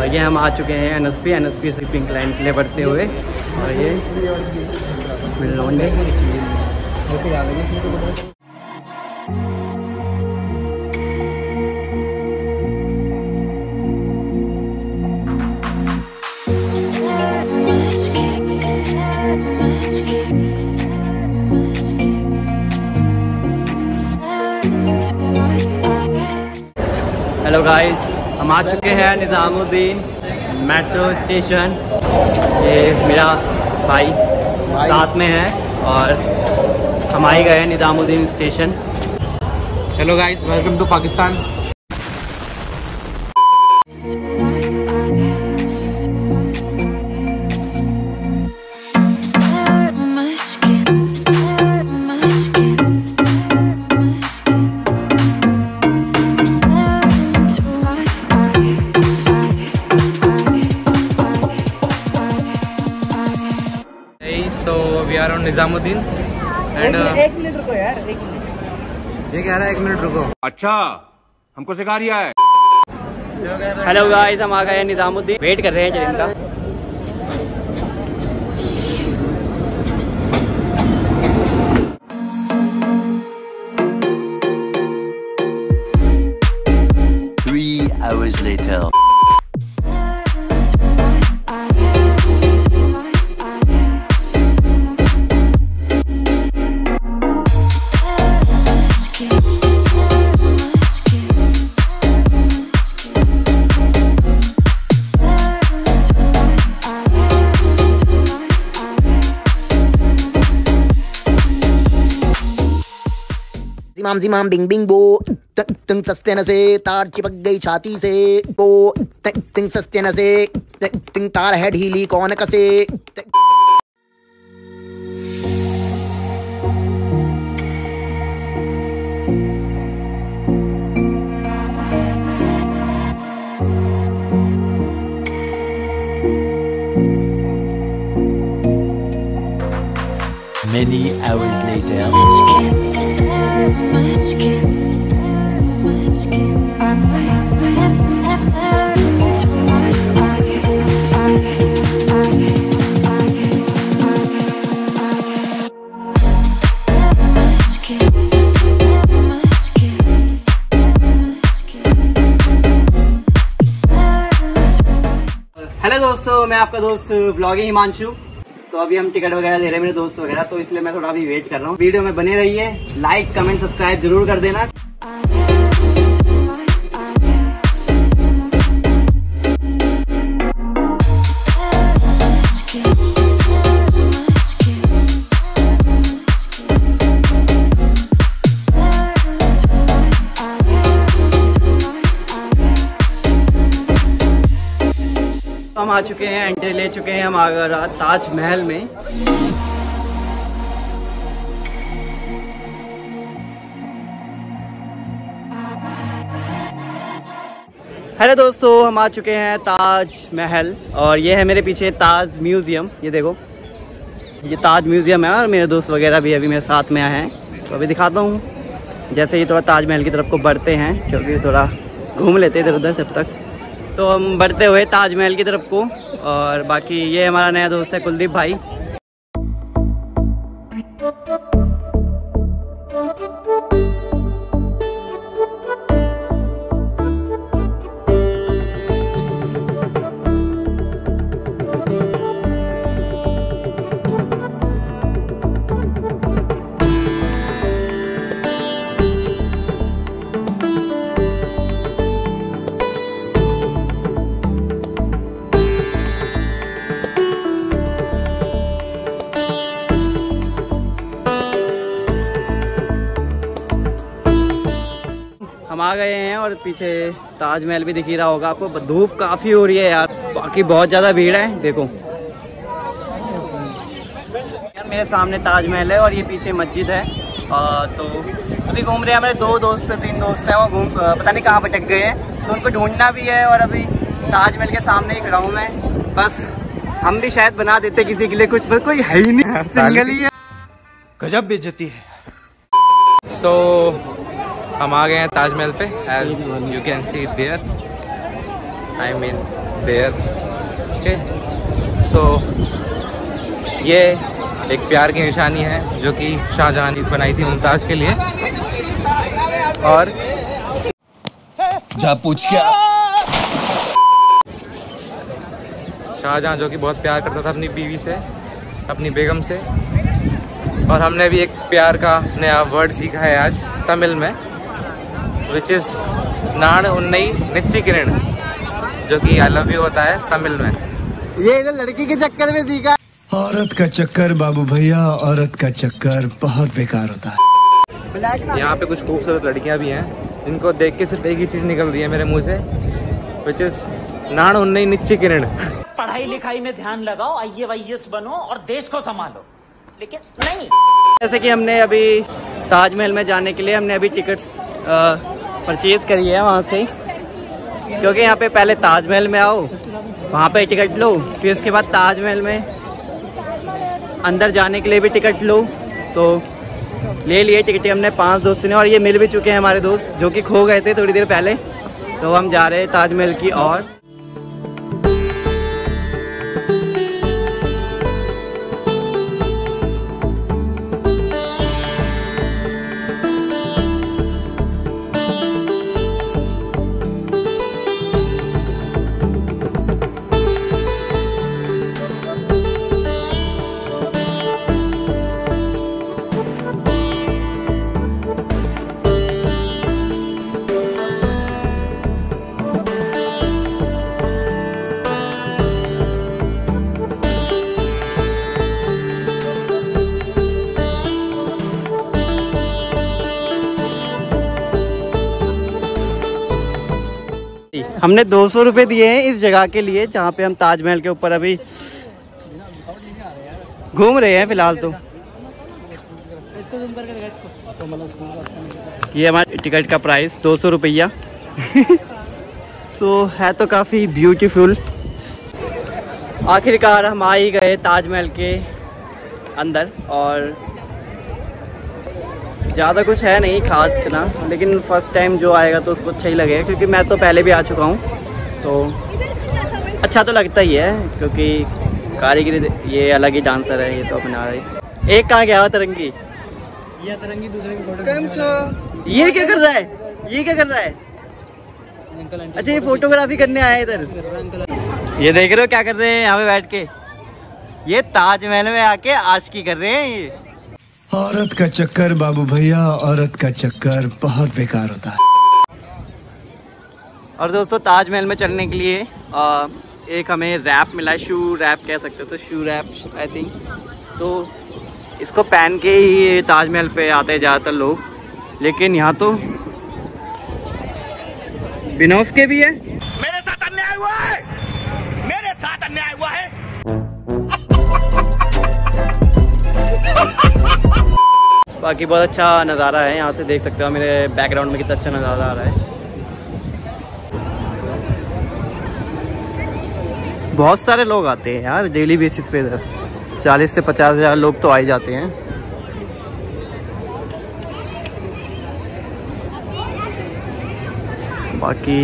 ये हम आ चुके हैं NSP से पिंक लाइन के लिए बढ़ते हुए। और ये हेलो गाइस, हम आ चुके हैं निज़ामुद्दीन मेट्रो स्टेशन। ये मेरा भाई साथ में है और हम आ ही गए हैं Nizamuddin station. Hello guys, welcome to Pakistan. So we are on Nizamuddin and एक मिनट रुको यार, एक मिनट। ये कह रहा है 1 मिनट रुको। अच्छा, हमको सिखा रिया है। हेलो गाइस, हम आ गए हैं निज़ामुद्दीन, वेट कर रहे हैं ट्रेन का। Hours later. जिमाम जिमाम बिंग बिंग बो तिंग सस्ते न से तार चिपक गई छाती से बो तिंग सस्ते न से तिंग तार है ढीली कौन कसे। Many hours later. हेलो दोस्तों, मैं आपका दोस्त ब्लॉगिंग हिमांशु। तो अभी हम टिकट वगैरह ले रहे हैं मेरे दोस्त वगैरह, तो इसलिए मैं थोड़ा अभी वेट कर रहा हूँ। वीडियो में बने रहिए, लाइक कमेंट सब्सक्राइब जरूर कर देना। हम आ चुके हैं, एंट्री ले चुके हैं हम आगरा ताजमहल में। हेलो दोस्तों, हम आ चुके हैं ताजमहल और ये है मेरे पीछे ताज म्यूजियम। ये देखो, ये ताज म्यूजियम है और मेरे दोस्त वगैरह भी अभी मेरे साथ में आए हैं। तो अभी दिखाता हूँ, जैसे ये थोड़ा ताजमहल की तरफ को बढ़ते हैं, क्योंकि थोड़ा घूम लेते हैं इधर उधर तब तक। तो हम बढ़ते हुए ताजमहल की तरफ को, और बाकी ये हमारा नया दोस्त है कुलदीप भाई। हम आ गए हैं और पीछे ताजमहल भी दिख ही रहा होगा आपको। धूप काफ़ी हो रही है यार, बाकी बहुत ज़्यादा भीड़ है। देखो यार, मेरे सामने ताजमहल है और ये पीछे मस्जिद है। तो अभी घूम रहे हैं, हमारे 2 दोस्त 3 दोस्त हैं, वो पता नहीं कहाँ भटक गए हैं, तो उनको ढूंढना भी है। और अभी ताजमहल के सामने ही खड़ा हूँ मैं। बस हम भी शायद बना देते किसी के लिए कुछ, बस कोई है ही नहीं, सिंगल ही है। गजब बेइज्जती है। So हम आ गए हैं ताजमहल पे, as you can see there. I mean there. Okay. So ये एक प्यार की निशानी है जो कि शाहजहां ने बनाई थी मुमताज के लिए। और जा पूछ क्या? शाहजहां जो कि बहुत प्यार करता था अपनी बीवी से, अपनी बेगम से। और हमने भी एक प्यार का नया वर्ड सीखा है आज तमिल में, विच इज़ नाण उन्नई निच्ची किरण, जो कि आई लव यू होता है तमिल में। ये इधर लड़की के चक्कर में सीखा। औरत का चक्कर बाबू भैया, औरत का चक्कर बहुत बेकार होता है। यहाँ पे कुछ खूबसूरत लड़कियाँ भी हैं जिनको देख के सिर्फ एक ही चीज़ निकल रही है मेरे मुंह से, विच इज़ नाण उन्नई निच्ची किरण। पढ़ाई लिखाई में ध्यान लगाओ, IAS बनो और देश को संभालो, लेकिन नहीं। जैसे कि हमने अभी ताजमहल में जाने के लिए हमने अभी टिकट्स परचेज करी है वहाँ से, क्योंकि यहाँ पे पहले ताजमहल में आओ, वहाँ पे टिकट लो, फिर उसके बाद ताजमहल में अंदर जाने के लिए भी टिकट लो। तो ले लिए टिकट हमने 5 दोस्तों ने, और ये मिल भी चुके हैं हमारे दोस्त जो कि खो गए थे थोड़ी देर पहले। तो हम जा रहे हैं ताजमहल की ओर। हमने 200 रुपये दिए हैं इस जगह के लिए जहाँ पे हम ताजमहल के ऊपर अभी घूम रहे हैं फिलहाल। तो ये हमारे टिकट का प्राइस 200 रुपया। सो है तो काफ़ी ब्यूटीफुल। आखिरकार हम आ ही गए ताजमहल के अंदर, और ज़्यादा कुछ है नहीं खास इतना, लेकिन फर्स्ट टाइम जो आएगा तो उसको अच्छा ही लगेगा, क्योंकि मैं तो पहले भी आ चुका हूँ तो अच्छा तो लगता ही है, क्योंकि कारीगरी ये अलग ही डांसर है। ये तो अपना रही। एक कहाँ गया हुआ तरंगी? ये तरंगी दूसरे की फोटो। ये क्या कर रहा है? ये क्या कर रहा है? अच्छा ये फोटोग्राफी करने आया इधर। ये देख रहे हो क्या कर रहे हैं यहाँ पे बैठ के? ये ताजमहल में आके आशिकी कर रहे हैं ये। औरत का चक्कर बाबू भैया, औरत का चक्कर बहुत बेकार होता है। और दोस्तों ताजमहल में चलने के लिए एक हमें रैप मिला है, शू रैप कह सकते हो, तो शू रैप आई थिंक। तो इसको पहन के ही ताजमहल पे आते हैं ज़्यादातर लोग, लेकिन यहाँ तो बिना उसके भी है। मेरे साथ अन्याय हुआ है, मेरे साथ अन्याय हुआ है। बाकी बहुत अच्छा नज़ारा है यहाँ से, देख सकते हो मेरे बैकग्राउंड में कितना अच्छा नज़ारा आ रहा है। बहुत सारे लोग आते हैं यार डेली बेसिस पे इधर, 40 से 50 हज़ार लोग तो आ ही जाते हैं। बाकी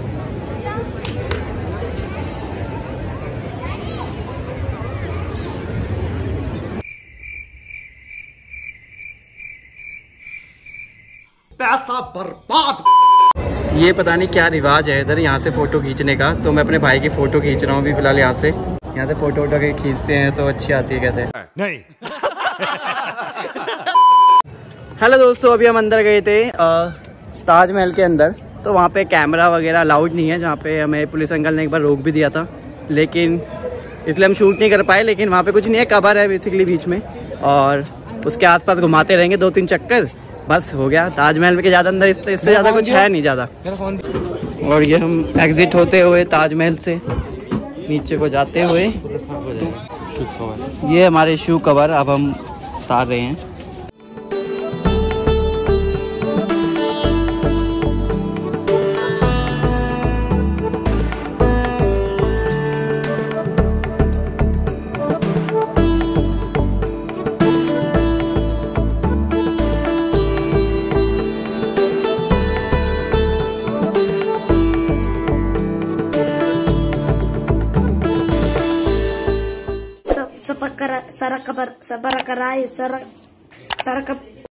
पैसा बर्बाद। ये पता नहीं क्या रिवाज है इधर यहाँ से फ़ोटो खींचने का, तो मैं अपने भाई की फ़ोटो खींच रहा हूँ अभी फ़िलहाल। यहाँ से फ़ोटो वोटो के खींचते हैं तो अच्छी आती है कहते हैं। नहीं। हेलो दोस्तों, अभी हम अंदर गए थे ताजमहल के अंदर, तो वहाँ पे कैमरा वगैरह अलाउड नहीं है, जहाँ पे हमें पुलिस अंकल ने एक बार रोक भी दिया था, लेकिन इसलिए हम शूट नहीं कर पाए। लेकिन वहाँ पे कुछ नहीं है, कवर है बेसिकली बीच में, और उसके आसपास घुमाते रहेंगे 2-3 चक्कर, बस हो गया। ताजमहल में के ज़्यादा अंदर इससे ज़्यादा कुछ है नहीं ज़्यादा। और ये हम एग्जिट होते हुए ताजमहल से नीचे को जाते हुए, ये हमारे शू कवर अब हम उतार रहे हैं। सरक